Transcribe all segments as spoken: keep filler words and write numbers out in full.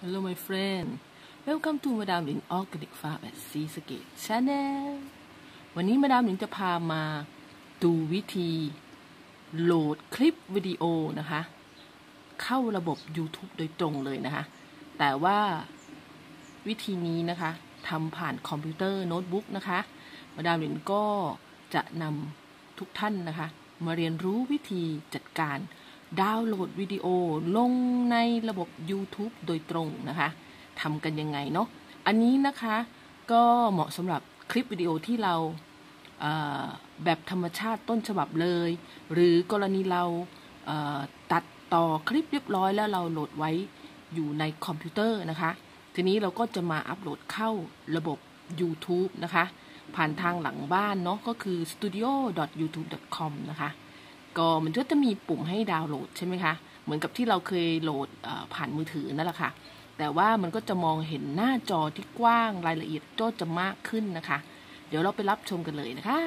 Hello my friend Welcome to มาดามหลิน Organic Farm at Seascape Channel วันนี้มาดามหลินจะพามาดูวิธีโหลดคลิปวิดีโอนะคะเข้าระบบ YouTube โดยตรงเลยนะคะแต่ว่าวิธีนี้นะคะทำผ่านคอมพิวเตอร์โน้ตบุ๊กนะคะมาดามหลินก็จะนำทุกท่านนะคะมาเรียนรู้วิธีจัดการดาวน์โหลดวิดีโอลงในระบบ YouTube โดยตรงนะคะทำกันยังไงเนาะอันนี้นะคะก็เหมาะสำหรับคลิปวิดีโอที่เราแบบธรรมชาติต้นฉบับเลยหรือกรณีเราตัดต่อคลิปเรียบร้อยแล้วเราโหลดไว้อยู่ในคอมพิวเตอร์นะคะทีนี้เราก็จะมาอัปโหลดเข้าระบบ YouTube นะคะผ่านทางหลังบ้านเนาะก็คือ สตูดิโอ ดอท ยูทูบ ดอท คอม นะคะก็มันก็จะมีปุ่มให้ดาวน์โหลดใช่ไหมคะเหมือนกับที่เราเคยโหลดผ่านมือถือนั่นแหละค่ะแต่ว่ามันก็จะมองเห็นหน้าจอที่กว้างรายละเอียดก็จะมากขึ้นนะคะเดี๋ยวเราไปรับชมกันเลยนะคะ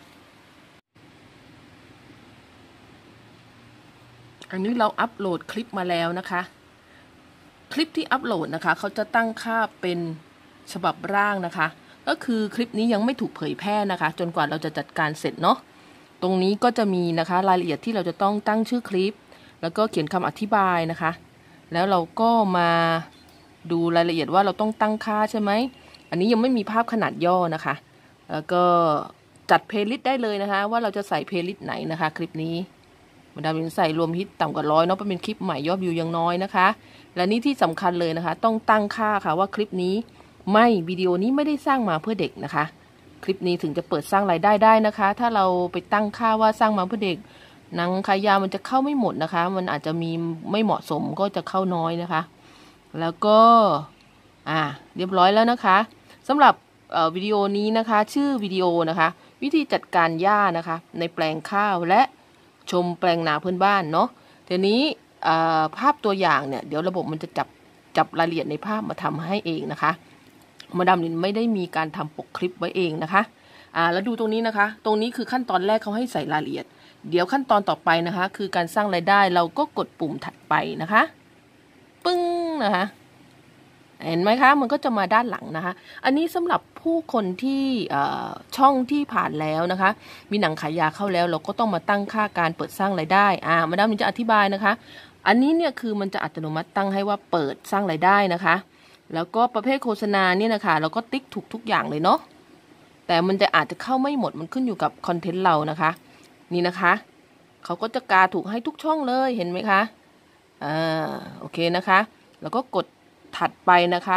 อันนี้เราอัปโหลดคลิปมาแล้วนะคะคลิปที่อัปโหลดนะคะเขาจะตั้งค่าเป็นฉบับร่างนะคะก็คือคลิปนี้ยังไม่ถูกเผยแพร่นะคะจนกว่าเราจะจัดการเสร็จเนาะตรงนี้ก็จะมีนะคะรายละเอียดที่เราจะต้องตั้งชื่อคลิปแล้วก็เขียนคำอธิบายนะคะแล้วเราก็มาดูรายละเอียดว่าเราต้องตั้งค่าใช่ไหมอันนี้ยังไม่มีภาพขนาดย่อนะคะแล้วก็จัดเพลย์ลิสต์ได้เลยนะคะว่าเราจะใส่เพลย์ลิสต์ไหนนะคะคลิปนี้มาดามลินใส่รวมฮิตต่ำกว่าร้อยเนาะเป็นคลิปใหม่ยอดวิวยังน้อยนะคะและนี่ที่สำคัญเลยนะคะต้องตั้งค่าค่ะว่าคลิปนี้ไม่วิดีโอนี้ไม่ได้สร้างมาเพื่อเด็กนะคะคลิปนี้ถึงจะเปิดสร้างรายได้ได้นะคะถ้าเราไปตั้งค่าว่าสร้างมาเพื่อเด็กหนังขายยาวมันจะเข้าไม่หมดนะคะมันอาจจะมีไม่เหมาะสมก็จะเข้าน้อยนะคะแล้วก็อ่าเรียบร้อยแล้วนะคะสำหรับวิดีโอนี้นะคะชื่อวิดีโอนะคะวิธีจัดการหญ้านะคะในแปลงข้าวและชมแปลงนาเพื่อนบ้านเนาะทีนี้ภาพตัวอย่างเนี่ยเดี๋ยวระบบมันจะจับจับรายละเอียดในภาพมาทำให้เองนะคะมาดามลินไม่ได้มีการทำปกคลิปไว้เองนะคะอ่าแล้วดูตรงนี้นะคะตรงนี้คือขั้นตอนแรกเขาให้ใส่รายละเอียดเดี๋ยวขั้นตอนต่อไปนะคะคือการสร้างรายได้เราก็กดปุ่มถัดไปนะคะปึ้งนะคะเห็นไหมคะมันก็จะมาด้านหลังนะคะอันนี้สำหรับผู้คนที่ช่องที่ผ่านแล้วนะคะมีหนังขายยาเข้าแล้วเราก็ต้องมาตั้งค่าการเปิดสร้างรายได้อ่ามาดามลินจะอธิบายนะคะอันนี้เนี่ยคือมันจะอัตโนมัติตั้งให้ว่าเปิดสร้างรายได้นะคะแล้วก็ประเภทโฆษณาเนี่ยนะคะเราก็ติ๊กถูกทุกอย่างเลยเนาะแต่มันจะอาจจะเข้าไม่หมดมันขึ้นอยู่กับคอนเทนต์เรานะคะนี่นะคะเขาก็จะกาถูกให้ทุกช่องเลยเห็นไหมคะอ่าโอเคนะคะแล้วก็กดถัดไปนะคะ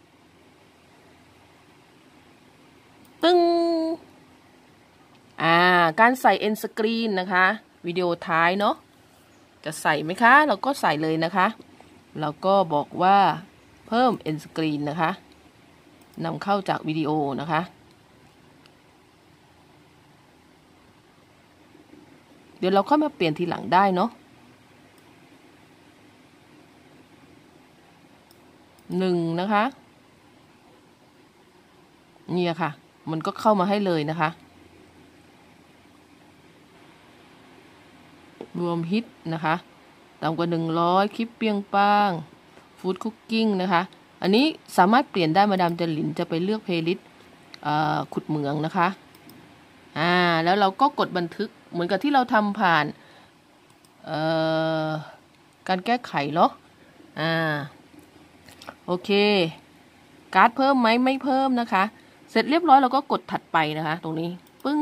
ตึ้งอ่าการใส่ end screen นะคะวิดีโอท้ายเนาะจะใส่ไหมคะเราก็ใส่เลยนะคะแล้วก็บอกว่าเพิ่ม end screen นะคะนำเข้าจากวิดีโอนะคะเดี๋ยวเราค่อยมาเปลี่ยนทีหลังได้เนาะหนึ่งนะคะนี่ค่ะมันก็เข้ามาให้เลยนะคะรวมฮิตนะคะต่ำกว่าหนึ่งร้อยคลิปเปียงป้างฟู้ดคุกกิ้งนะคะอันนี้สามารถเปลี่ยนได้มาดามจะหลินจะไปเลือกเพลย์ลิสต์ขุดเหมืองนะคะอ่าแล้วเราก็กดบันทึกเหมือนกับที่เราทำผ่านการแก้ไขเนาะอ่าโอเคการ์ดเพิ่มไหมไม่เพิ่มนะคะเสร็จเรียบร้อยเราก็กดถัดไปนะคะตรงนี้ปึ้ง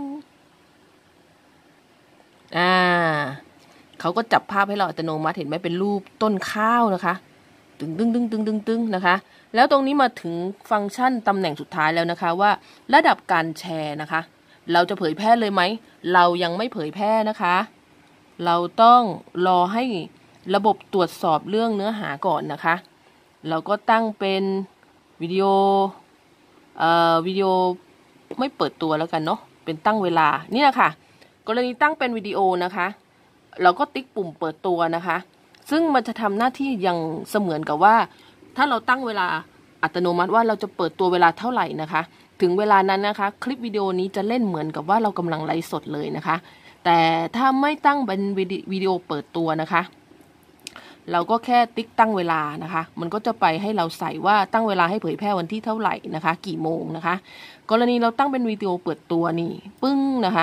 อ่าเขาก็จับภาพให้เราอัตโนมัติเห็นไหมเป็นรูปต้นข้าวนะคะตึงตึงตึงตึงตึงตึงนะคะแล้วตรงนี้มาถึงฟังก์ชันตำแหน่งสุดท้ายแล้วนะคะว่าระดับการแชร์นะคะเราจะเผยแพร่เลยไหมเรายังไม่เผยแพร่นะคะเราต้องรอให้ระบบตรวจสอบเรื่องเนื้อหาก่อนนะคะเราก็ตั้งเป็นวิดีโอเอ่อวิดีโอไม่เปิดตัวแล้วกันเนาะเป็นตั้งเวลานี่แหละค่ะกรณีตั้งเป็นวิดีโอนะคะเราก็ติ๊กปุ่มเปิดตัวนะคะซึ่งมันจะทำหน้าที่ยังเสมือนกับว่าถ้าเราตั้งเวลาอัตโนมัติว่าเราจะเปิดตัวเวลาเท่าไหร่นะคะถึงเวลานั้นนะคะคลิปวิดีโอนี้จะเล่นเหมือนกับว่าเรากำลังไลฟ์สดเลยนะคะแต่ถ้าไม่ตั้งเป็นวิดีโอเปิดตัวนะคะเราก็แค่ติ๊กตั้งเวลานะคะมันก็จะไปให้เราใส่ว่าตั้งเวลาให้เผยแพร่วันที่เท่าไหร่นะคะกี่โมงนะคะกรณีเราตั้งเป็นวิดีโอเปิดตัวนี่ปึ้งนะคะ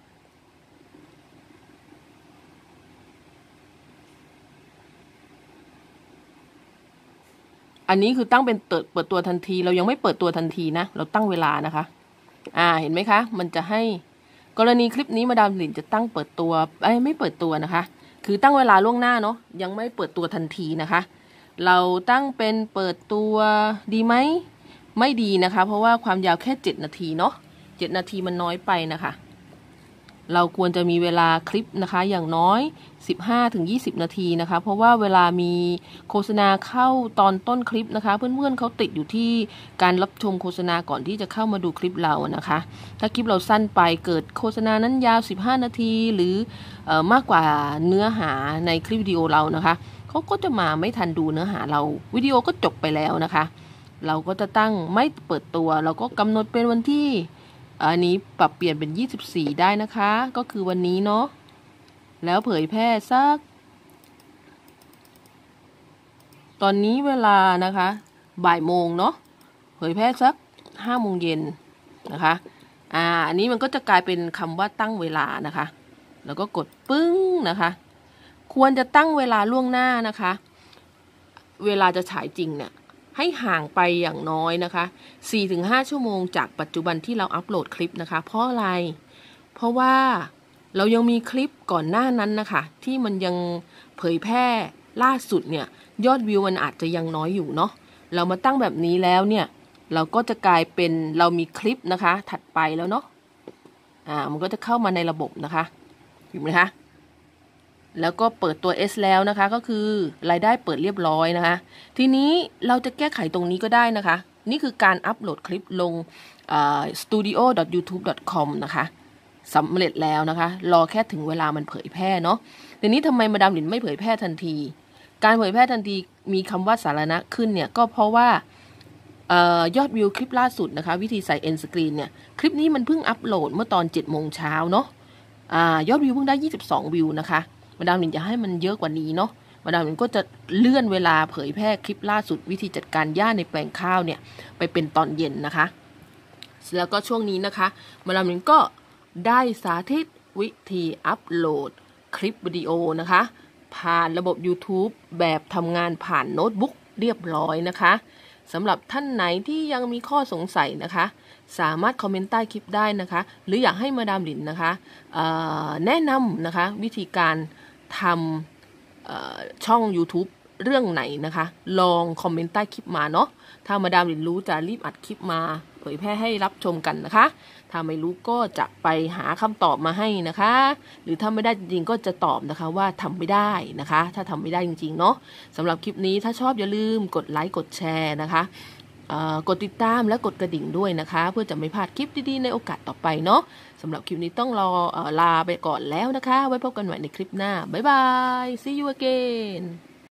อันนี้คือตั้งเป็นเปิดเปิดตัวทันทีเรายังไม่เปิดตัวทันทีนะเราตั้งเวลานะคะอ่าเห็นไหมคะมันจะให้กรณีคลิปนี้มาดามหลินจะตั้งเปิดตัวไอ้ไม่เปิดตัวนะคะคือตั้งเวลาล่วงหน้าเนาะยังไม่เปิดตัวทันทีนะคะเราตั้งเป็นเปิดตัวดีไหมไม่ดีนะคะเพราะว่าความยาวแค่เจ็ดนาทีเนาะเจ็ดนาทีมันน้อยไปนะคะเราควรจะมีเวลาคลิปนะคะอย่างน้อย สิบห้าถึงยี่สิบ นาทีนะคะเพราะว่าเวลามีโฆษณาเข้าตอนต้นคลิปนะคะเพื่อนๆเขาติดอยู่ที่การรับชมโฆษณาก่อนที่จะเข้ามาดูคลิปเรานะคะถ้าคลิปเราสั้นไปเกิดโฆษณานั้นยาวสิบห้านาทีหรือเอ่อมากกว่าเนื้อหาในคลิปวิดีโอเรานะคะเขาก็จะมาไม่ทันดูเนื้อหาเราวิดีโอก็จบไปแล้วนะคะเราก็จะตั้งไม่เปิดตัวเราก็กำหนดเป็นวันที่อันนี้ปรับเปลี่ยนเป็นยี่สิบสี่ได้นะคะก็คือวันนี้เนาะแล้วเผยแพร่สักตอนนี้เวลานะคะบ่ายโมงเนาะเผยแพร่สักห้าโมงเย็นนะคะอ่าอันนี้มันก็จะกลายเป็นคำว่าตั้งเวลานะคะแล้วก็กดปึ้งนะคะควรจะตั้งเวลาล่วงหน้านะคะเวลาจะฉายจริงเนี่ยให้ห่างไปอย่างน้อยนะคะ สี่ถึงห้า ชั่วโมงจากปัจจุบันที่เราอัปโหลดคลิปนะคะเพราะอะไรเพราะว่าเรายังมีคลิปก่อนหน้านั้นนะคะที่มันยังเผยแพร่ล่าสุดเนี่ยยอดวิวมันอาจจะยังน้อยอยู่เนาะเรามาตั้งแบบนี้แล้วเนี่ยเราก็จะกลายเป็นเรามีคลิปนะคะถัดไปแล้วเนาะอ่ามันก็จะเข้ามาในระบบนะคะเห็นไหมคะแล้วก็เปิดตัว S แล้วนะคะก็คือรายได้เปิดเรียบร้อยนะคะทีนี้เราจะแก้ไขตรงนี้ก็ได้นะคะนี่คือการอัปโหลดคลิปลง สตูดิโอ ดอท ยูทูบ ดอท คอม นะคะสำเร็จแล้วนะคะรอแค่ถึงเวลามันเผยแพร่เนาะทีนี้ทำไมมาดามหลินไม่เผยแพร่ทันทีการเผยแพร่ทันทีมีคำว่าสาธารณะขึ้นเนี่ยก็เพราะว่าเอ่อยอดวิวคลิปล่าสุดนะคะวิธีใส่ end screen เนี่ยคลิปนี้มันเพิ่งอัปโหลดเมื่อตอนเจ็ดโมงเช้าเนาะอ่ายอดวิวเพิ่งได้ยี่สิบสองวิวนะคะมาดามหลินจะให้มันเยอะกว่านี้เนาะมาดามหลินก็จะเลื่อนเวลาเผยแพร่คลิปล่าสุดวิธีจัดการหญ้าในแปลงข้าวเนี่ยไปเป็นตอนเย็นนะคะแล้วก็ช่วงนี้นะคะมาดามหลินก็ได้สาธิตวิธีอัปโหลดคลิปวิดีโอนะคะผ่านระบบ YouTube แบบทำงานผ่านโน้ตบุ๊กเรียบร้อยนะคะสำหรับท่านไหนที่ยังมีข้อสงสัยนะคะสามารถคอมเมนต์ใต้คลิปได้นะคะหรืออยากให้มาดามหลินนะคะแนะนำนะคะวิธีการทำช่อง YouTube เรื่องไหนนะคะลองคอมเมนต์ใต้คลิปมาเนาะถ้ามาดามหลินรู้จะรีบอัดคลิปมาเผยแพร่ให้รับชมกันนะคะถ้าไม่รู้ก็จะไปหาคำตอบมาให้นะคะหรือถ้าไม่ได้จริงๆก็จะตอบนะคะว่าทำไม่ได้นะคะถ้าทำไม่ได้จริงๆเนาะสำหรับคลิปนี้ถ้าชอบอย่าลืมกดไลค์กดแชร์นะคะกดติดตามและกดกระดิ่งด้วยนะคะเพื่อจะไม่พลาดคลิปดีๆในโอกาสต่อไปเนาะสำหรับคลิปนี้ต้องรอลาไปก่อนแล้วนะคะไว้พบกันใหม่ในคลิปหน้าบ๊ายบาย see you again